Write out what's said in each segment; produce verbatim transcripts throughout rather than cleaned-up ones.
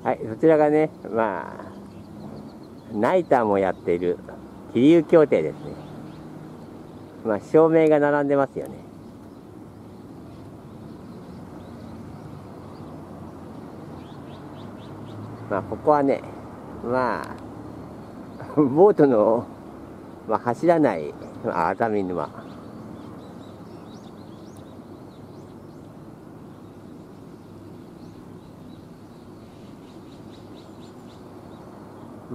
はい、そちらがね、まあ、ナイターもやっている桐生協定ですね。まあ、照明が並んでますよね。まあ、ここはね、まあ、ボートの、まあ、走らない、まあ、熱海沼。うん。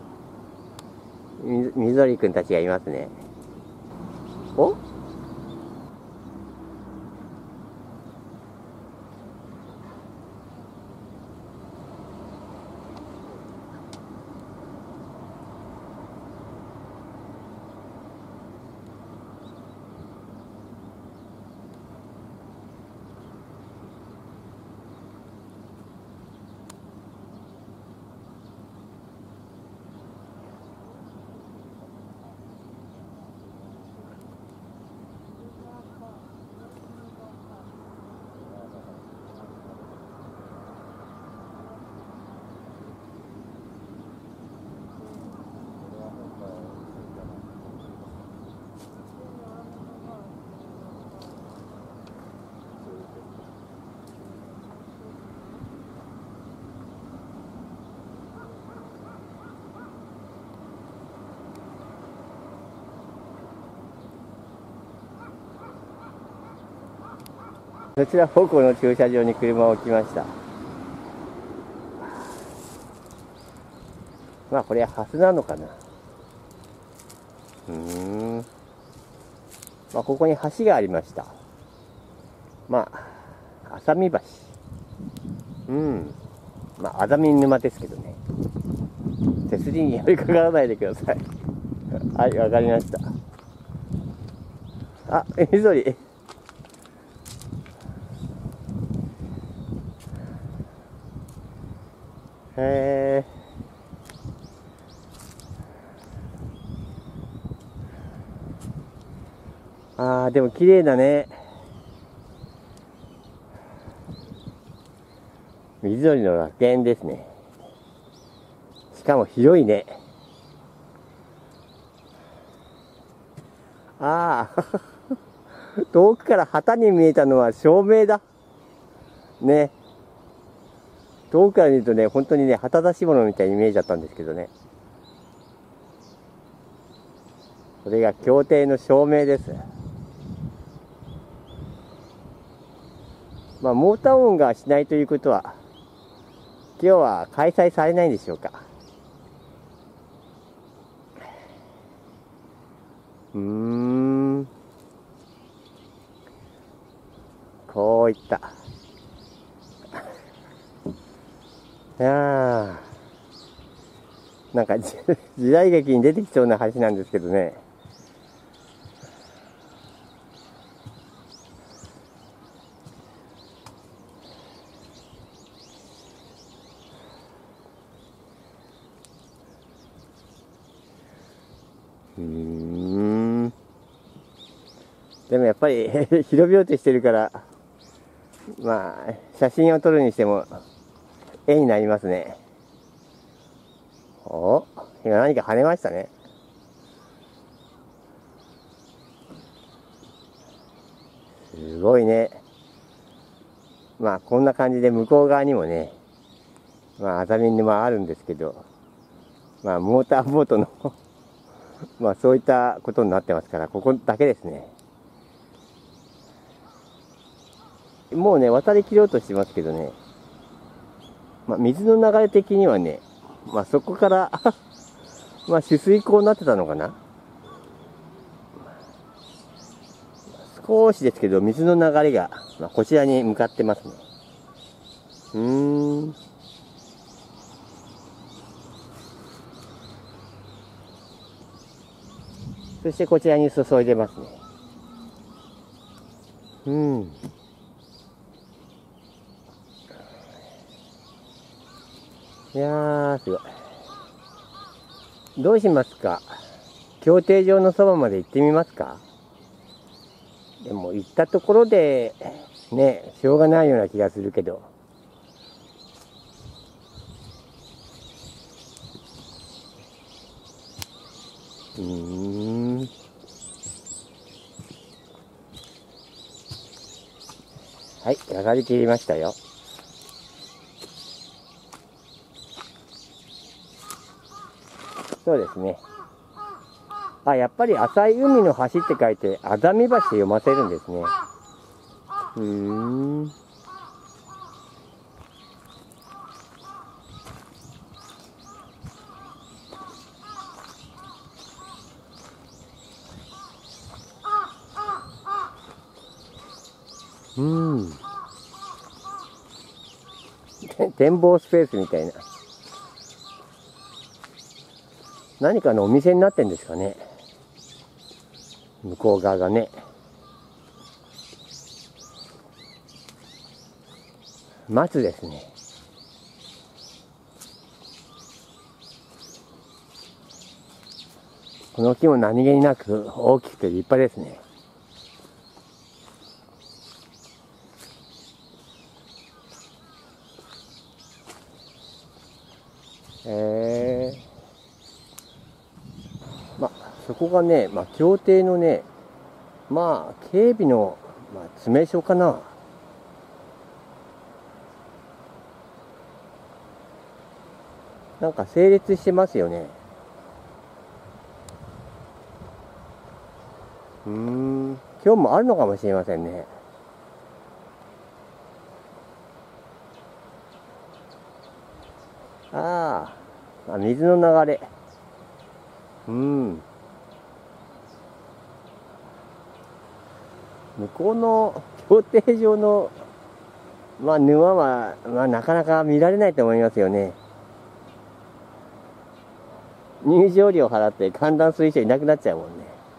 み、みぞりくんたちがいますね。おそちら方向の駐車場に車を置きました。まあこれはハスなのかな。うーん。まあここに橋がありました。まあ、浅見橋。うん。まあ、熱海沼ですけどね。手すりに寄りかからないでください。はい、わかりました。あ、みぞり。へー。あー、でも綺麗だね。緑の楽園ですね。しかも広いね。ああ、遠くから旗に見えたのは照明だ。ね。遠くから見るとね、本当にね、旗出し物みたいに見えちゃったんですけどね。これが協定の照明です。まあ、モーター音がしないということは、今日は開催されないんでしょうか。うーん。こういった。いやー、なんか時代劇に出てきそうな橋なんですけどね。うーん。でもやっぱり広々としてるから、まあ、写真を撮るにしても絵になりますね。お、今何か跳ねましたね。すごいね。まあこんな感じで向こう側にもね、まあ熱海沼あるんですけど、まあモーターボートのまあそういったことになってますから、ここだけですね。もうね、渡り切ろうとしてますけどね、まあ水の流れ的にはね、まあそこからまあ取水口になってたのかな。少しですけど水の流れが、まあ、こちらに向かってますね。うーん。そしてこちらに注いでますね。うん。いやー、すごい。どうしますか？競艇場のそばまで行ってみますか？でも行ったところで、ね、しょうがないような気がするけど。 うーん。はい、上がりきりましたよ。そうですね。あ、やっぱり浅い海の橋って書いて、あざみ橋って読ませるんですね。うーん。うん。展望スペースみたいな。何かのお店になってんですかね。向こう側がね。松ですね。この木も何気になく大きくて立派ですね。えー、まあそこがね、まあ協定のね、まあ警備の、まあ、詰め所かな。なんか整列してますよね。うーん、今日もあるのかもしれませんね。ああ、水の流れ。うん。向こうの協定上の、まあ、沼は、まあ、なかなか見られないと思いますよね。入場料払って観覧する人いなくなっちゃうもんね。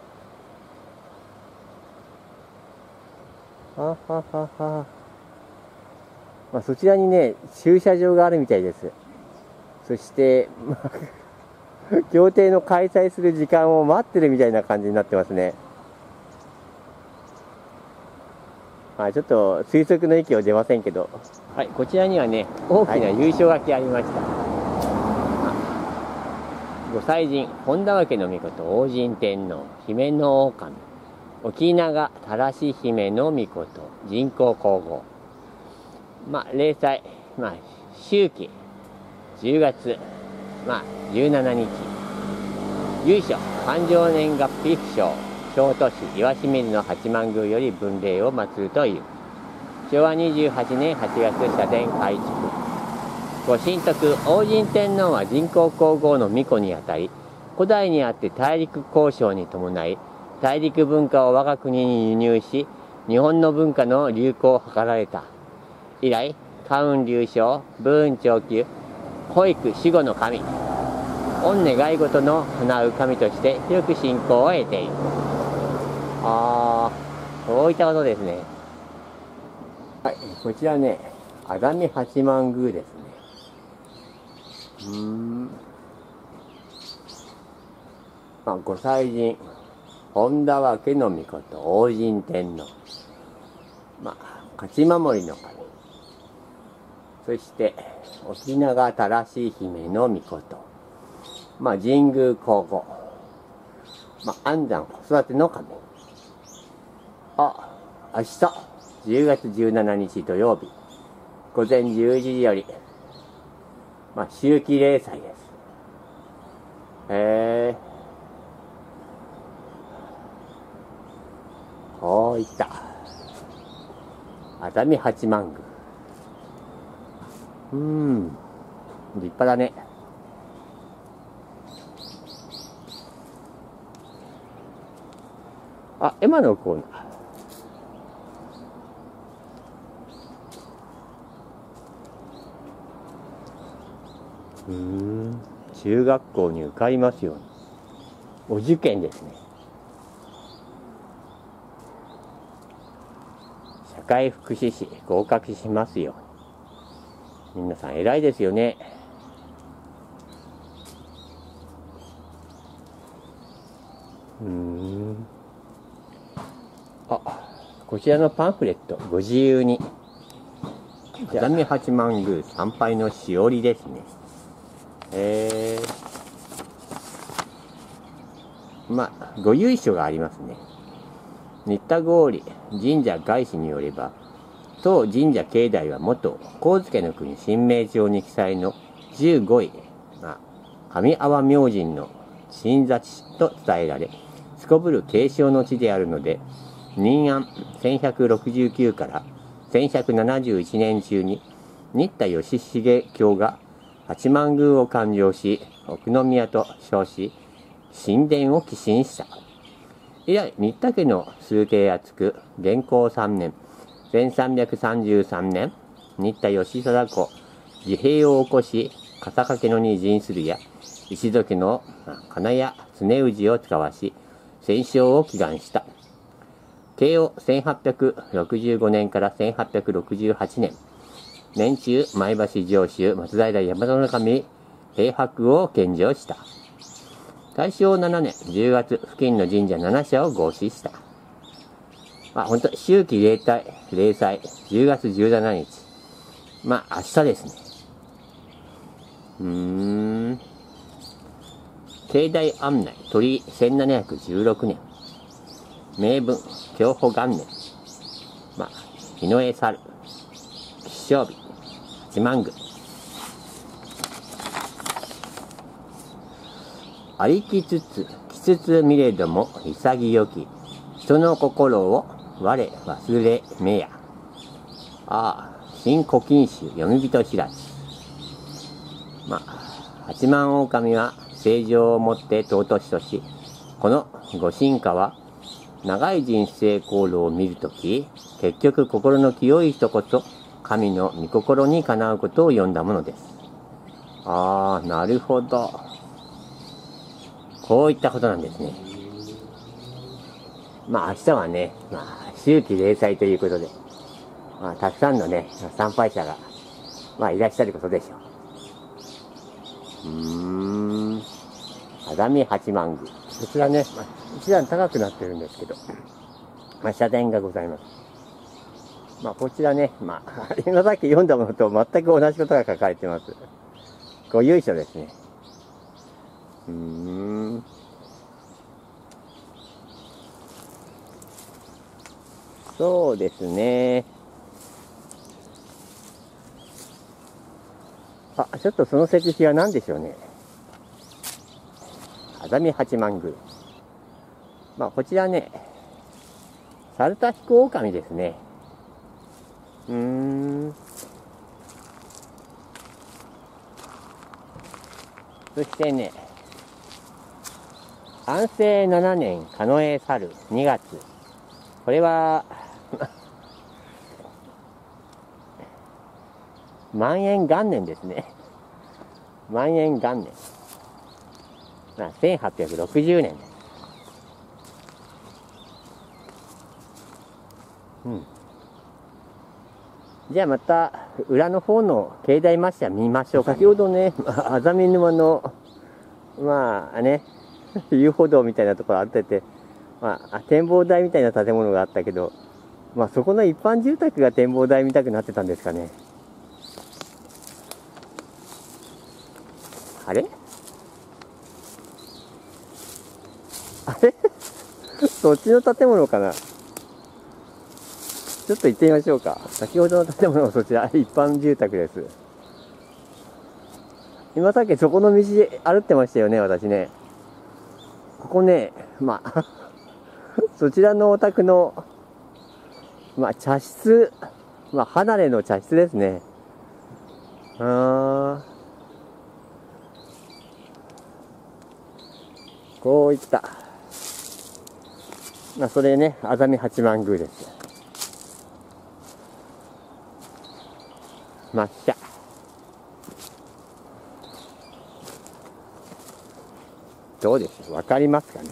はははは。まあ、そちらにね、駐車場があるみたいです。そして、まあ、協定の開催する時間を待ってるみたいな感じになってますね。はい、ちょっと推測の域を出ませんけど。はい、こちらにはね、大きな優勝書きありました。はい、ご祭神、本田分の命、王神天皇、姫の狼、沖永たらし姫の命、人工皇后。まあ、例祭、まあ、秋季、じゅうがつ、まあ、じゅうしちにち。由緒、勘定年月日不詳。京都市石清水の八幡宮より分霊を祀るという。しょうわにじゅうはちねんはちがつ社殿改築。ご神徳、王神天皇は人工皇后の巫女にあたり、古代にあって大陸交渉に伴い、大陸文化を我が国に輸入し、日本の文化の流行を図られた。以来、家運流昇、武運長久、保育守護の神、御願い事の叶う神として広く信仰を得ている。ああ、そういったことですね。はい、こちらね、あざみ八幡宮ですね。うーん。まあ、ご祭神、本田分の命、王神天皇。まあ、勝ち守りの神。そして、沖永たらし姫の命。まあ、神宮皇后。まあ、安産子育ての神。あ、明日、じゅうがつじゅうしちにち土曜日、午前じゅうじより、まあ、秋季例祭です。へえ。こういった、熱海八幡宮。うーん、立派だね。あ、エマのコーナー。うーん、中学校に受かりますように。お受験ですね。社会福祉士合格しますように。皆さん偉いですよね。うーん。あ、こちらのパンフレットご自由に。熱海八幡宮参拝のしおりですね。へえ。 まあ、ご由緒がありますね。新田郡神社外史によれば、当神社境内は元神付の国神明帳に記載のじゅうごい、まあ、上阿波明神の鎮座地と伝えられ、すこぶる継承の地であるので、任安せんひゃくろくじゅうきゅうからせんひゃくななじゅういちねん中に、新田義重卿が八幡宮を勘定し、奥宮と称し、神殿を寄進した。以来、新田家の崇敬厚く、元弘さんねん、せんさんびゃくさんじゅうさんねん、新田義貞公、自閉を起こし、笠掛野に陣するや、石戸家の金谷常氏を使わし、戦勝を祈願した。慶応せんはっぴゃくろくじゅうごねんからせんはっぴゃくろくじゅうはちねん、年中前橋城主松平大和守平白を献上した。大正ななねんじゅうがつ、付近の神社ななしゃを合祀した。まあ、ほんと、秋季例大、例祭、じゅうがつじゅうしちにち。まあ、明日ですね。うーん。境内案内、鳥居せんななひゃくじゅうろくねん。名文、享保元年。まあ、日の絵猿。吉祥日、八幡宮。ありきつつ、きつつ見れども潔き、人の心を我忘れめや。ああ、新古今集読み人知らず。まあ、八幡狼は正常をもって尊しとし、このご神家は、長い人生功労を見るとき、結局心の清い人こそ、神の御心にかなうことを読んだものです。ああ、なるほど。こういったことなんですね。まあ明日はね、まあ、秋季例祭ということで、まあ、たくさんのね、参拝者が、まあいらっしゃることでしょう。うーん。あざみ八幡宮。こちらね、まあ、一段高くなってるんですけど、まあ社殿がございます。まあこちらね、まあ、今さっき読んだものと全く同じことが書かれてます。ご由緒ですね。うーん。そうですね。あ、ちょっとその石碑は何でしょうね。あざみ八幡宮。まあ、こちらね、猿田彦狼ですね。うーん。そしてね、安政ななねん、狩野猿にがつ。これは、万延元年ですね。万延元年。まあ、せんはっぴゃくろくじゅうねんです。うん。じゃあまた、裏の方の境内抹茶見ましょうか、ね。先ほどね、あざみ沼の、まあね、遊歩道みたいなところあってて、まあ、展望台みたいな建物があったけど、まあそこの一般住宅が展望台見たくなってたんですかね。あれあれそっちの建物かな。ちょっと行ってみましょうか。先ほどの建物はそちら、一般住宅です。今さっきそこの道歩ってましたよね、私ね。ここね、まあ、そちらのお宅の、まあ、茶室、まあ、離れの茶室ですね。あー。こういった。まあ、それね、あざみ八幡宮です。抹茶。どうですわかりますかね。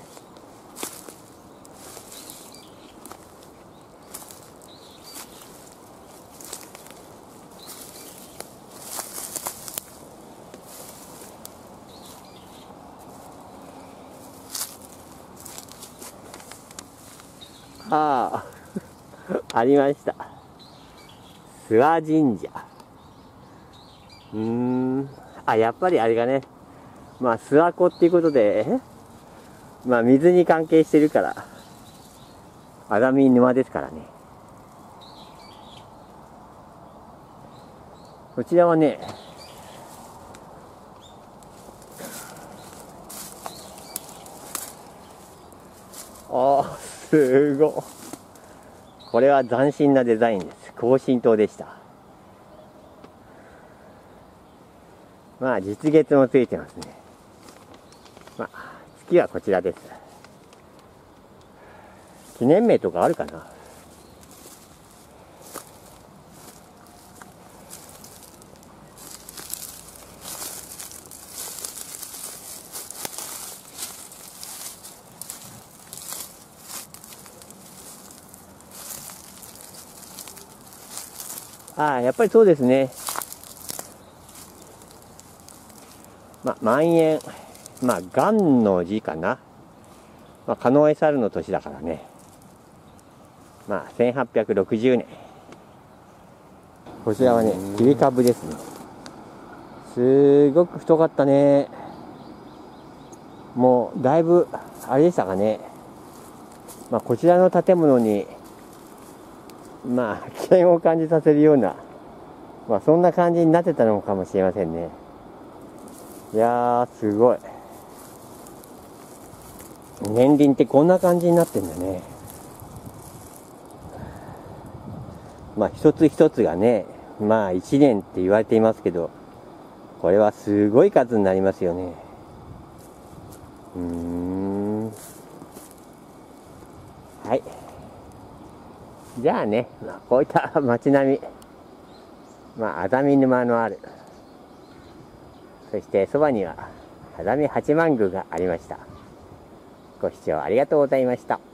ああ、ありました。諏訪神社。うーん。あ、やっぱりあれがね、まあ、諏訪湖っていうことで、 まあ水に関係してるから、アザミ沼ですからね。こちらはね、ああ、すごい。これは斬新なデザインです。高浸透でした。まあ実月もついてますね。まあ月はこちらです。記念名とかあるかな。ああ、やっぱりそうですね。まあ、万円。まあ、元の字かな。まあ、狩野猿の年だからね。まあ、せんはっぴゃくろくじゅうねん。こちらはね、切り株ですね。すごく太かったね。もう、だいぶ、あれでしたかね。まあ、こちらの建物に、まあ、危険を感じさせるような、まあ、そんな感じになってたのかもしれませんね。いやー、すごい。年輪ってこんな感じになってんだね。まあ、一つ一つがね、まあ、一年って言われていますけど、これはすごい数になりますよね。うーん。はい。じゃあね、まあ、こういった街並み、まあ、アザミ沼のある、そしてそばにはアザミ八幡宮がありました。ご視聴ありがとうございました。